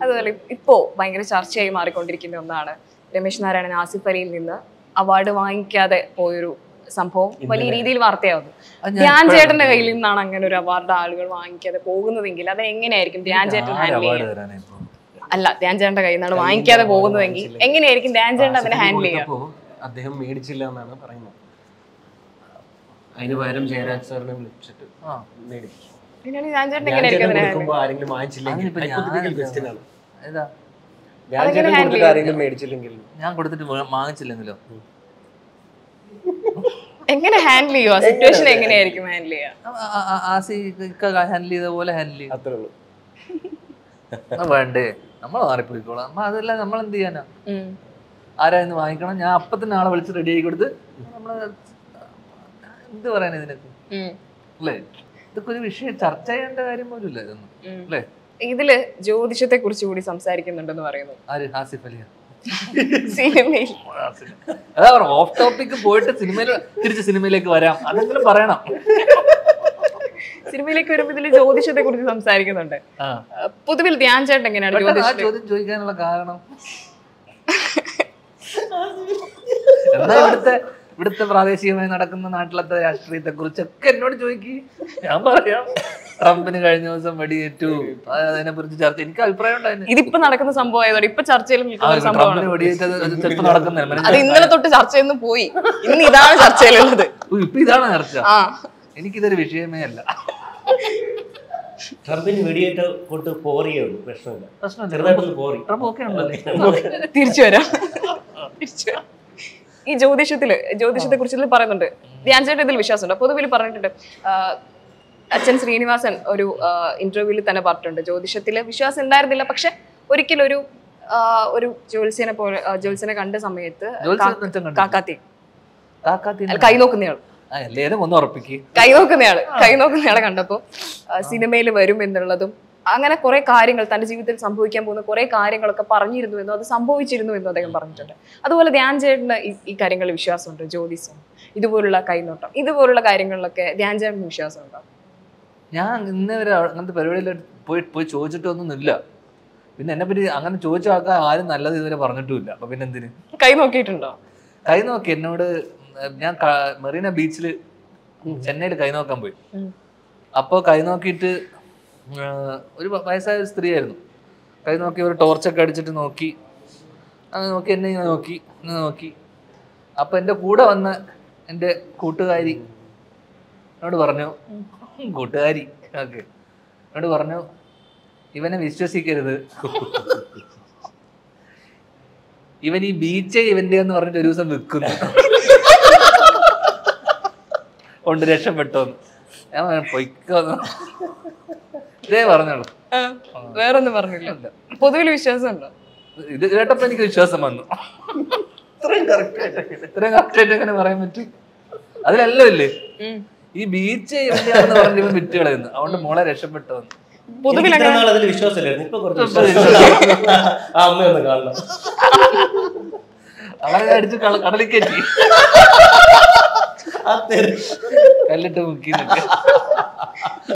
അതുപോലെ ഇപ്പോ ഭയങ്കര ചർച്ചയായി മാറിക്കൊണ്ടിരിക്കുന്ന ഒന്നാണ് രമേശ് നാരായണൻ ആസിഫ് അലിയിൽ നിന്ന് അവാർഡ് വാങ്ങിക്കാതെ പോയൊരു സംഭവം വലിയ രീതിയിൽ വാർത്തയാവുന്നു. ധ്യാൻ ചേട്ടന്റെ കയ്യിൽ നിന്നാണ് അങ്ങനെ ഒരു അവാർഡ് ആളുകൾ വാങ്ങിക്കാതെ പോകുന്നതെങ്കിൽ അത് എങ്ങനെയായിരിക്കും ധ്യാൻ ചേട്ടൻ ഹാൻഡിൽ ചെയ്യുക? അല്ല, ധ്യാൻ ചേട്ടന്റെ കയ്യിൽ നിന്നാണ് വാങ്ങിക്കാതെ പോകുന്നതെങ്കിൽ എങ്ങനെയായിരിക്കും ധ്യാൻ ചേട്ടൻ അതിനെ ഹാൻഡിൽ ചെയ്യുക? അദ്ദേഹം മേടിച്ചില്ല എന്നാണ് പറയുന്നത്. അതിന് പകരം ജയരാജ് സാറിനെ വിളിച്ചിട്ട് മേടിച്ചു. ആരെങ്കിലും മേടിച്ചില്ലെങ്കിൽ ഞാൻ കൊടുത്തിട്ട് വാങ്ങിച്ചില്ലെങ്കിലോ എങ്ങനെ ഹാൻഡിൽ ചെയ്യുക? സിറ്റുവേഷൻ എങ്ങനെയായിരിക്കും ഹാൻഡിൽ ചെയ്യുക? ഹാൻഡിൽ ചെയ്ത പോലെ ഹാൻഡിൽ ചെയ്യും, അത്രേ ഉള്ളൂ. വേണ്ടേ, നമ്മൾ മാറിപ്പോയിക്കോളാം. അതെല്ലാം നമ്മൾ എന്ത് ചെയ്യാനാ? ആരായിരുന്നു വാങ്ങിക്കണം? ഞാൻ അപ്പത്തിന് ആളെ വിളിച്ച് റെഡി ആക്കി കൊടുത്ത് നമ്മള് എന്ത് പറയാൻ ഇതിനൊക്കെ അല്ലേ? ഇതൊക്കെ ഒരു വിഷയം ചർച്ച ചെയ്യേണ്ട കാര്യം പോലും ഇല്ല ഇതൊന്നും അല്ലേ? ഇതില് ജ്യോതിഷത്തെ കുറിച്ച് കൂടി സംസാരിക്കുന്നുണ്ടെന്ന് പറയുന്നു. ആര്? ആസിഫ് അലിയാ? സിനിമയിൽ അതാ ഓഫ് ടോപ്പിക്ക് പോയിട്ട് തിരിച്ച് സിനിമയിലേക്ക് വരാം, അതെങ്കിലും പറയണം. സിനിമയിലേക്ക് വരുമ്പോ ഇതില് ജ്യോതിഷത്തെ കുറിച്ച് സംസാരിക്കുന്നുണ്ട്. പൊതുവിൽ ധ്യാൻ ചേട്ടൻ എങ്ങനെയാണ് ചോദ്യം ചോദിക്കാനുള്ള കാരണം? എന്താ ഇവിടുത്തെ പ്രാദേശികമായി നടക്കുന്ന നാട്ടിലത്തെ രാഷ്ട്രീയത്തെ കുറിച്ചൊക്കെ എന്നോട് ചോദിക്കും, ഞാൻ പറയാം. ട്രംപിന് കഴിഞ്ഞ ദിവസം വെടിയേറ്റു, അതിനെ കുറിച്ച് ചർച്ച, എനിക്ക് അഭിപ്രായം ഉണ്ടായിരുന്നു. ഇതിപ്പോ നടക്കുന്ന സംഭവം ആയതോടെ ഇപ്പൊ ചർച്ചയിൽ വെടിയേറ്റത് ചിലപ്പോ നടക്കുന്നില്ല. അത് ഇന്നലെ തൊട്ട് ചർച്ചയൊന്നും പോയി, ഇന്ന് ഇതാണ് ചർച്ചയിലുള്ളത്. ഇപ്പൊ ഇതാണ് ചർച്ച. എനിക്കിതൊരു വിഷയമേ അല്ല. ട്രംപിന് വെടിയേറ്റ് കൊണ്ട് പോറിയുള്ളൂ, പ്രശ്നമില്ല. തിരിച്ചു വരാം. ഈ ജ്യോതിഷത്തെ കുറിച്ച് പറയുന്നുണ്ട്. ധ്യാൻ ചേട്ടൻ ഇതിൽ വിശ്വാസമുണ്ട്. പൊതുവിൽ പറഞ്ഞിട്ടുണ്ട്, അച്ഛൻ ശ്രീനിവാസൻ ഒരു ഇന്റർവ്യൂവിൽ തന്നെ പറഞ്ഞിട്ടുണ്ട്, ജ്യോതിഷത്തില് വിശ്വാസം ഉണ്ടായിരുന്നില്ല, പക്ഷെ ഒരിക്കലും ഒരു ജ്യോത്സ്യനെ കണ്ട സമയത്ത് കൈ നോക്കുന്നയാള് കണ്ടപ്പോ സിനിമയിൽ വരും എന്നുള്ളതും അങ്ങനെ കുറെ കാര്യങ്ങൾ തന്റെ ജീവിതത്തിൽ സംഭവിക്കാൻ പോകുന്ന കുറെ കാര്യങ്ങളൊക്കെ പറഞ്ഞിരുന്നു എന്നും അത് സംഭവിച്ചിരുന്നു എന്നും അദ്ദേഹം പറഞ്ഞിട്ടുണ്ട്. അതുപോലെ ധ്യാൻ ചേട്ടന് ഈ കാര്യങ്ങളിൽ വിശ്വാസമുണ്ട്. ജ്യോതിഷം, ഇതുപോലുള്ള കൈനോട്ടം, ഇതുപോലുള്ള കാര്യങ്ങളിലൊക്കെ ധ്യാൻ ചേട്ടന് വിശ്വാസമുണ്ടോ? ഞാൻ ഇന്നേ വരെ അങ്ങനത്തെ പരിപാടിയിൽ പോയി ചോദിച്ചിട്ടൊന്നുമില്ല. പിന്നെ എന്നെ പറ്റി അങ്ങനെ ചോദിച്ച ആൾക്കാർ ആരും നല്ലത് ഇതുവരെ പറഞ്ഞിട്ടുമില്ല. അപ്പൊ പിന്നെ എന്തിന്? കൈ നോക്കിയിട്ടുണ്ടോ? കൈ നോക്കി. എന്നോട് ഞാൻ മെറീന ബീച്ചിൽ ചെന്നൈയിൽ കൈ നോക്കാൻ പോയി. അപ്പോൾ കൈ നോക്കിയിട്ട് ഒരു വയസ്സായ ഒരു സ്ത്രീയായിരുന്നു. കൈ നോക്കി ഒരു ടോർച്ചൊക്കെ അടിച്ചിട്ട് നോക്കി, അങ്ങനെ നോക്കി, എന്നെ ഇങ്ങനെ നോക്കി. അപ്പം എൻ്റെ കൂടെ വന്ന എൻ്റെ കൂട്ടുകാരി എന്നോട് പറഞ്ഞു, എന്നോട് പറഞ്ഞു, ഇവനെ വിശ്വസിക്കരുത്, ഇവൻ ഈ ബീച്ചേ ഇവന്റെ എന്ന് പറഞ്ഞിട്ട് ഒരു ദിവസം വിൽക്കുന്നു, കൊണ്ട് രക്ഷപ്പെട്ടോന്ന്. ഞാൻ പൊയ്ക്കോന്നു ഇതേ പറഞ്ഞോളൂ, വേറൊന്നും പറഞ്ഞില്ല. പൊതുവിൽ വിശ്വാസം ഉണ്ടോ? ഇത് കേട്ടപ്പോ എനിക്ക് വിശ്വാസം വന്നു. ഇത്രയും കറക്റ്റായിട്ട് എങ്ങനെ പറയാൻ പറ്റും? അതിലെല്ലാം ഇല്ലേ ഈ ബീച്ച് എവിടെയാണെന്ന് പറഞ്ഞ് ഇവൻ വിറ്റ് കളയുന്നു, അതുകൊണ്ട് മോളെ രക്ഷപ്പെട്ടു. അതിൽ വിശ്വാസമില്ലായിരുന്നു, ഇപ്പൊ അമ്മയൊന്ന് കാണണം. അവളെ അടിച്ച് കടലിൽ കയറ്റി കല്ലിട്ട് മുക്കി.